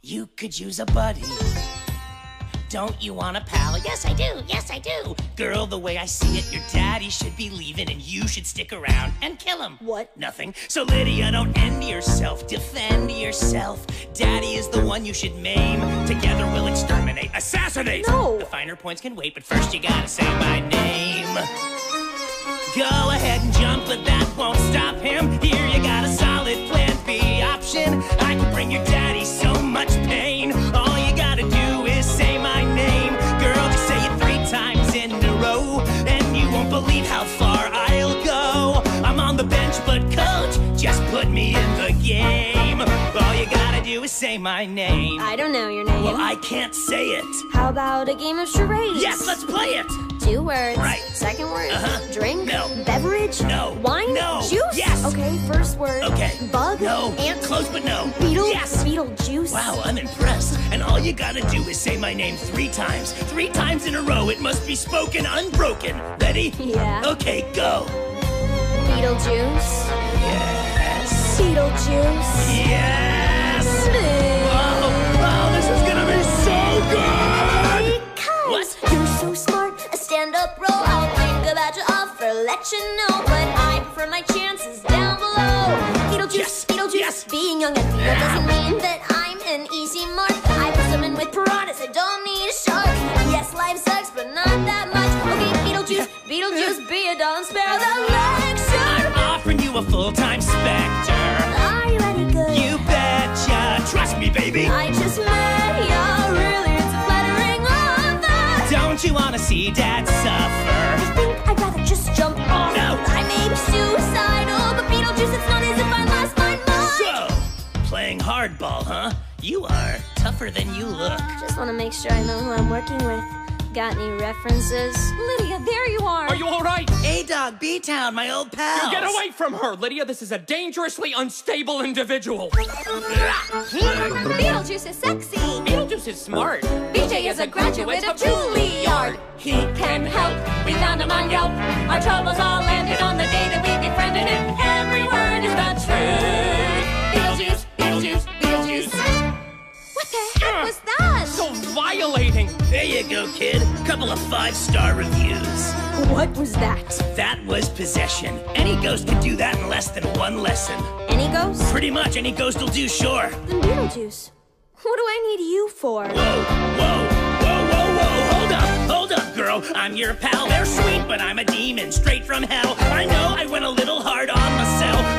You could use a buddy. Don't you want a pal? Yes, I do. Yes, I do. Girl, the way I see it, your daddy should be leaving and you should stick around and kill him. What? Nothing. So, Lydia, don't end yourself. Defend yourself. Daddy is the one you should maim. Together we'll exterminate. Assassinate! No! The finer points can wait, but first you gotta say my name. Go ahead and jump, but that won't stop him. Here you got a solid plan B option. I can bring your daddy so much pain. All you gotta do is say my name. Girl, just say it 3 times in a row, and you won't believe how far I'll go. I'm on the bench, but coach, just put me in the game. All you gotta do is say my name. I don't know your name. Well, I can't say it. How about a game of charades? Yes, let's play it. 2 words. Right. Second word. No. Drink. Beverage. No. Wine. No. Juice. Yes. Okay. First word. Okay. Bug. No. Ant. Close, but no. Beetle. Yes. Beetlejuice. Wow, I'm impressed. And all you gotta do is say my name 3 times. 3 times in a row. It must be spoken unbroken. Ready? Yeah. Okay, go. Beetlejuice. Yes. Beetlejuice. Yes. Oh, this is gonna be so good. Because What? you're so smart. A stand-up role. I'll think about your offer, let you know. But I prefer my chances down below. Beetlejuice. Yes. Beetlejuice. Yes. Being young and female doesn't mean that I'm an easy mark. I put someone with piranhas. I don't need a shark. Yes, life sucks, but not that much. Okay, Beetlejuice. Beetlejuice. Be a don't spare the lecture. I'm offering you a full-time specter. Are you ready? Good. You betcha. Trust me, baby. I just met ya. Really, it's a flattering offer. Don't you wanna see Dad suffer? I think I'd rather just jump off. No. I may be suicidal, but Beetlejuice, it's not as if I lost my mind. So, playing hardball, huh? You are tougher than you look. Just want to make sure I know who I'm working with. Got any references? Lydia, there you are. Are you all right? A-Dog, B-Town, my old pal. You get away from her, Lydia. This is a dangerously unstable individual. Beetlejuice is sexy. Beetlejuice is smart. BJ is a graduate of Juilliard. He can help. We found him on Yelp. Our troubles all landed on the day that we befriended him. Every word is the truth. Beetlejuice, Beetlejuice, Beetlejuice. What the heck was that? So violating. There you go, kid. Couple of 5-star reviews. What was that? That was possession. Any ghost can do that in less than 1 lesson. Any ghost? Pretty much any ghost will do, sure. Then Beetlejuice. What do I need you for? Whoa, whoa, whoa, whoa, whoa. Hold up, girl. I'm your pal. They're sweet, but I'm a demon straight from hell. I know I went a little hard on myself,